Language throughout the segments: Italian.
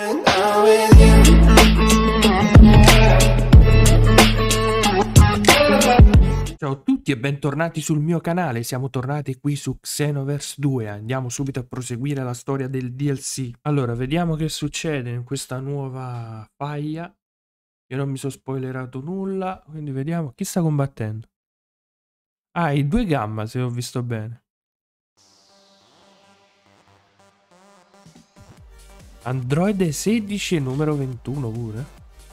Ciao a tutti e bentornati sul mio canale, siamo tornati qui su Xenoverse 2, andiamo subito a proseguire la storia del DLC. Allora, vediamo che succede in questa nuova faia. Io non mi sono spoilerato nulla, quindi vediamo chi sta combattendo. Ah, i due gamma, se ho visto bene. Androide 16 e numero 21 pure.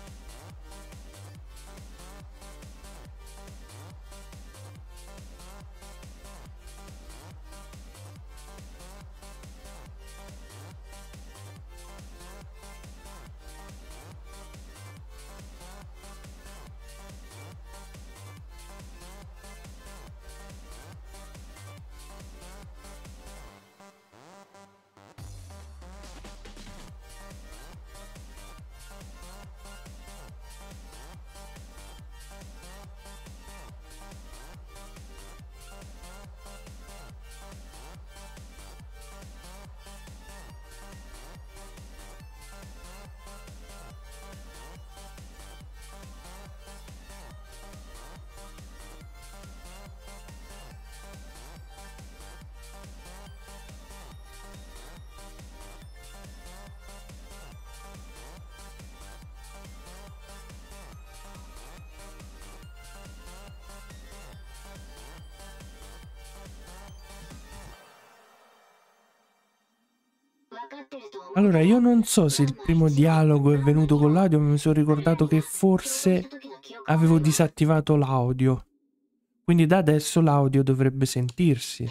Allora, io non so se il primo dialogo è venuto con l'audio, ma mi sono ricordato che forse avevo disattivato l'audio. Quindi da adesso l'audio dovrebbe sentirsi.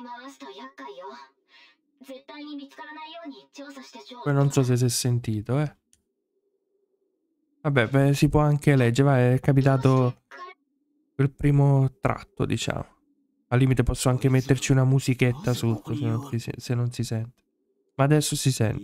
Poi non so se si è sentito, Vabbè, beh, si può anche leggere, va, è capitato quel primo tratto, diciamo. Al limite posso anche metterci una musichetta sotto se non si sente. Ma adesso si sente.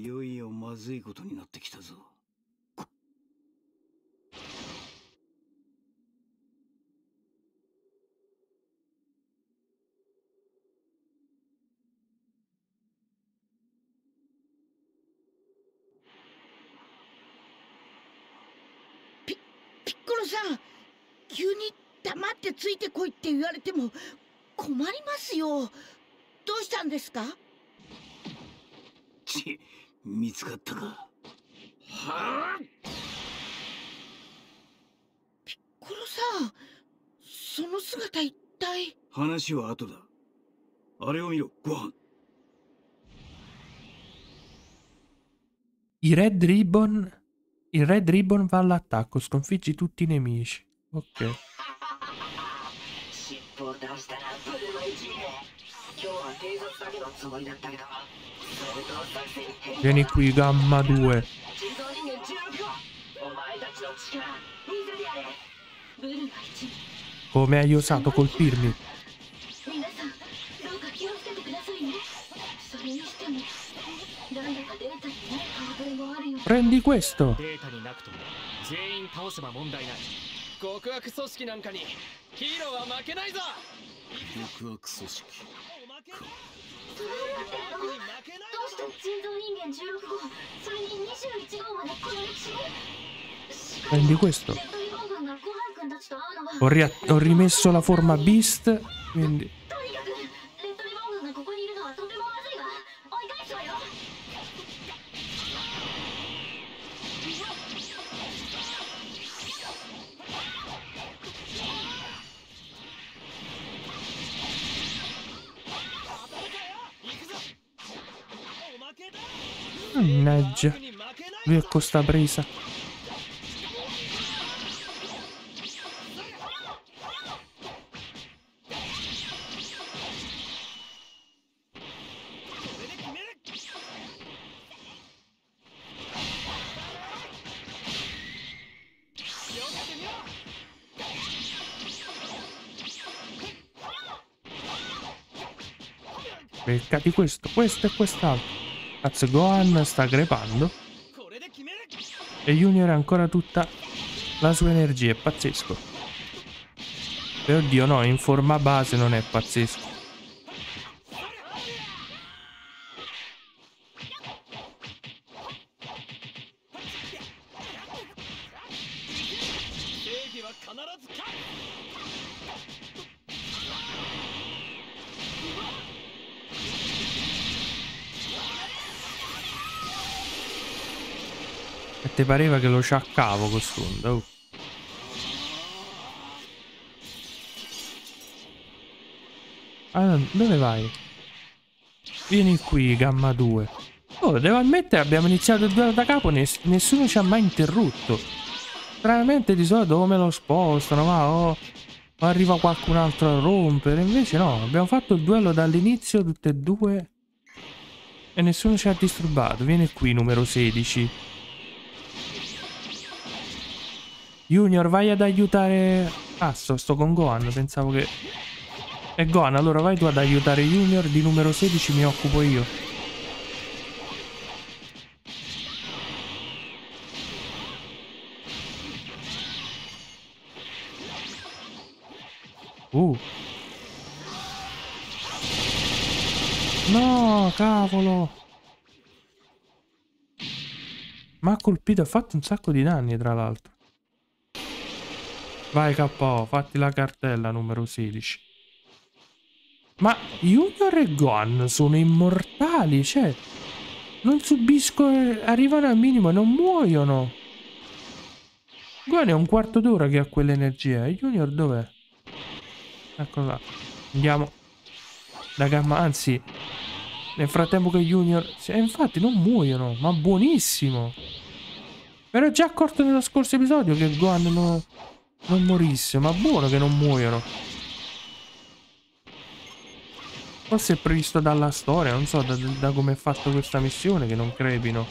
Piccolo-san, 急に黙ってついてこいって言われても困りますよ。どうしたんですか？ 見つかったか。はあ。 ピッコロさん、その姿一体。 話は後だ。あれを見ろ、ご飯。 Il Red Ribbon va all'attacco, sconfiggi tutti i nemici. Ok. Vieni qui, Gamma 2. Come hai osato colpirmi? Prendi questo. Prendi questo. Ho rimesso la forma Beast, quindi... Mannaggia, lui è con sta presa. Beccati questo e quest'altro. Cazzo, Gohan sta crepando. E Junior ha ancora tutta la sua energia, è pazzesco. E oddio no, in forma base non è pazzesco. E te pareva che lo ciaccavo quest'onda, oh. Allora, dove vai? Vieni qui, Gamma 2. Oh, devo ammettere, abbiamo iniziato il duello da capo, nessuno ci ha mai interrotto. Stranamente di solito o me lo spostano, ma o arriva qualcun altro a rompere. Invece no, abbiamo fatto il duello dall'inizio, tutte e due. E nessuno ci ha disturbato. Vieni qui, numero 16. Junior, vai ad aiutare... Ah, sto con Gohan, pensavo che... È Gohan, allora vai tu ad aiutare Junior, di numero 16 mi occupo io. No, cavolo. Ma ha colpito, ha fatto un sacco di danni, tra l'altro. Vai KO, fatti la cartella numero 16. Ma Junior e Gohan sono immortali, cioè... Non subiscono... Arrivano al minimo e non muoiono. Gohan è un quarto d'ora che ha quell'energia. E Junior dov'è? Ecco là. Andiamo. Da Gamma... Anzi... Nel frattempo che Junior... infatti non muoiono, ma buonissimo. Mi ero già accorto nello scorso episodio che Gohan non morisse, ma buono che non muoiono. Forse è previsto dalla storia, non so da come è fatta questa missione, che non crepino.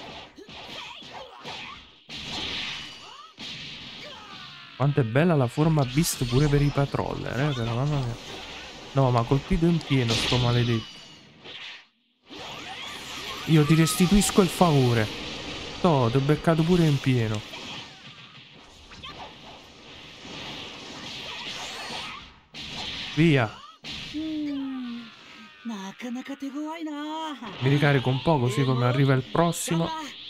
Quanto è bella la forma Beast pure per i patroller, però mamma mia. No, ma colpito in pieno sto maledetto. Io ti restituisco il favore. No, ti ho beccato pure in pieno. Via. Mi ricarico un po' così come arriva il prossimo.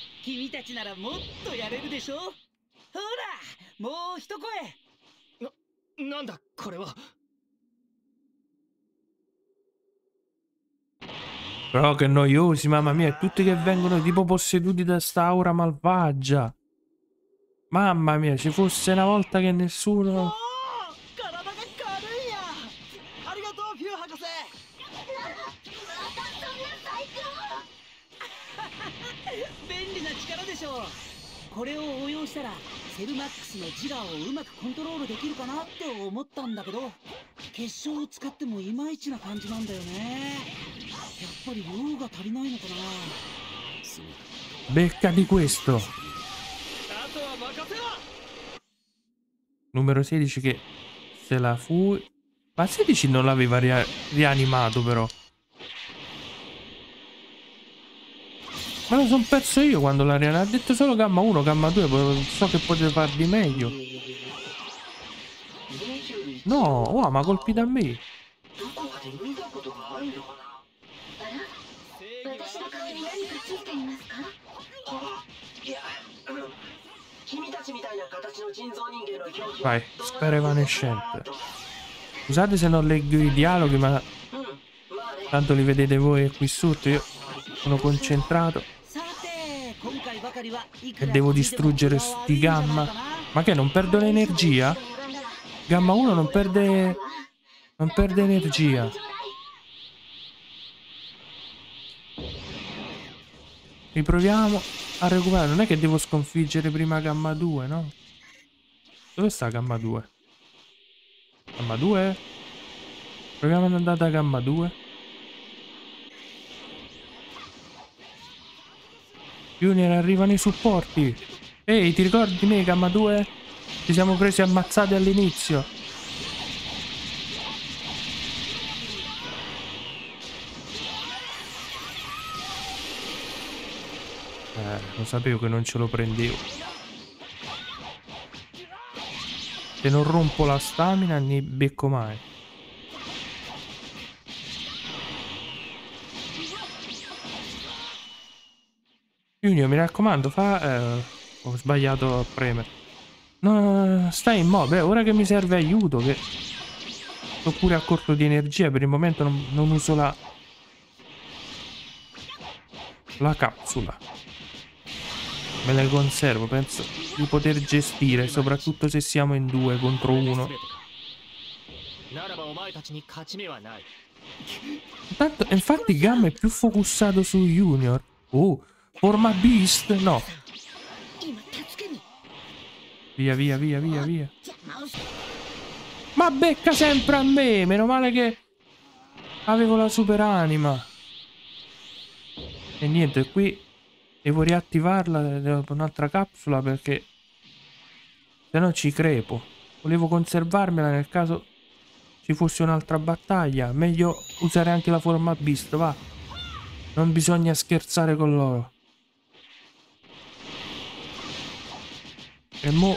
Però che noiosi, mamma mia, tutti che vengono tipo posseduti da sta aura malvagia. Mamma mia, ci fosse una volta che nessuno... Becca di questo. Numero 16 che se la fu... Ma 16 non l'aveva rianimato però. Ma lo son perso io quando l'ha rianimato. Ha detto solo Gamma 1, Gamma 2. So che potete far di meglio. No, wow, ma colpito a me. Vai, sfera evanescente. Scusate se non leggo i dialoghi, ma tanto li vedete voi qui sotto. Io sono concentrato e devo distruggere sti Gamma. Ma che, non perdo l'energia? Gamma 1 non perde energia. Riproviamo a recuperare. Non è che devo sconfiggere prima Gamma 2, no? Dove sta Gamma 2? Gamma 2? Proviamo ad andare da Gamma 2. Junior, arrivano i supporti. Ehi, ti ricordi di me, Gamma 2? Ci siamo presi ammazzati all'inizio. Lo sapevo che non ce lo prendevo. Se non rompo la stamina ne becco mai. Junior, mi raccomando, ho sbagliato a premere. No, stai immobile. Ora che mi serve aiuto, che sto pure a corto di energia. Per il momento non uso la capsula. Me le conservo, penso di poter gestire, soprattutto se siamo in 2 contro 1. Infatti Gamma è più focussato su Junior. Oh, forma Beast? No. Via, via, via, via, via. Ma becca sempre a me. Meno male che avevo la super anima. E niente, qui devo riattivarla. Devo un'altra capsula perché se no ci crepo. Volevo conservarmela nel caso ci fosse un'altra battaglia. Meglio usare anche la forma Beast, va. Non bisogna scherzare con loro. E mo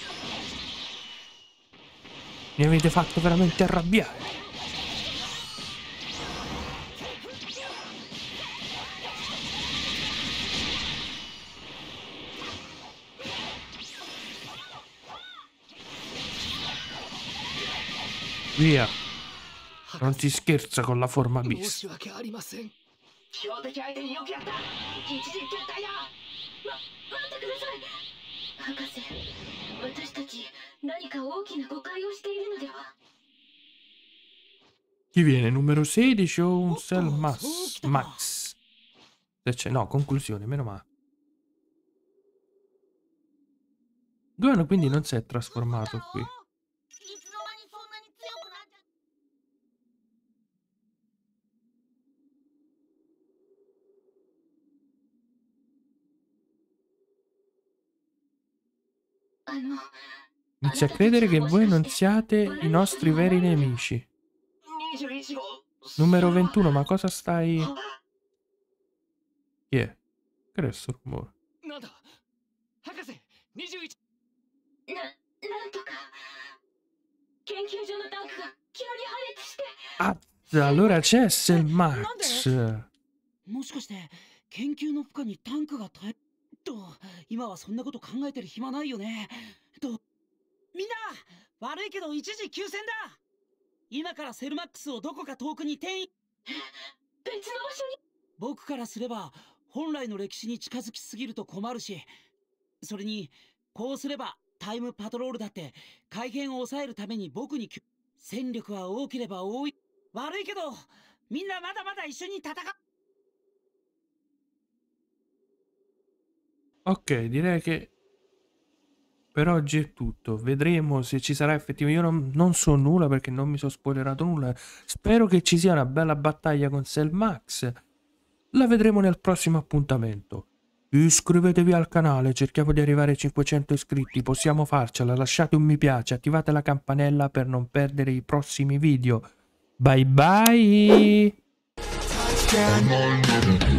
mi avete fatto veramente arrabbiare. Via. Non si scherza con la forma Beast. 標的相手によくやった。一時撤退だ。待ってください。博士、私たち何か大きな誤解をしているのでは。 Chi viene? Numero 16 o un Cell Max? Se c'è, no, conclusione, meno male. Gohan quindi non si è trasformato qui. Inizio a credere che voi non siate i nostri veri nemici. Numero 21, ma cosa stai... Chi è? Che è sto rumore? Ah, allora c'è Cell Max. もしかして研究の負荷にタンクが耐えと今はそんなこと考えてる暇ないよねとみんな悪いけど一時休戦だ今からセルマックスをどこか遠くに転移別の場所に僕からすれば本来の歴史に近づきすぎると困るしそれにこうすればタイムパトロールだって改変を抑えるために僕に戦力は多ければ多い悪いけどみんなまだまだ一緒に戦う Ok, direi che per oggi è tutto. Vedremo se ci sarà effettivamente. Io non so nulla perché non mi sono spoilerato nulla. Spero che ci sia una bella battaglia con Cell Max. La vedremo nel prossimo appuntamento. Iscrivetevi al canale, cerchiamo di arrivare ai 500 iscritti. Possiamo farcela. Lasciate un mi piace, attivate la campanella per non perdere i prossimi video. Bye bye!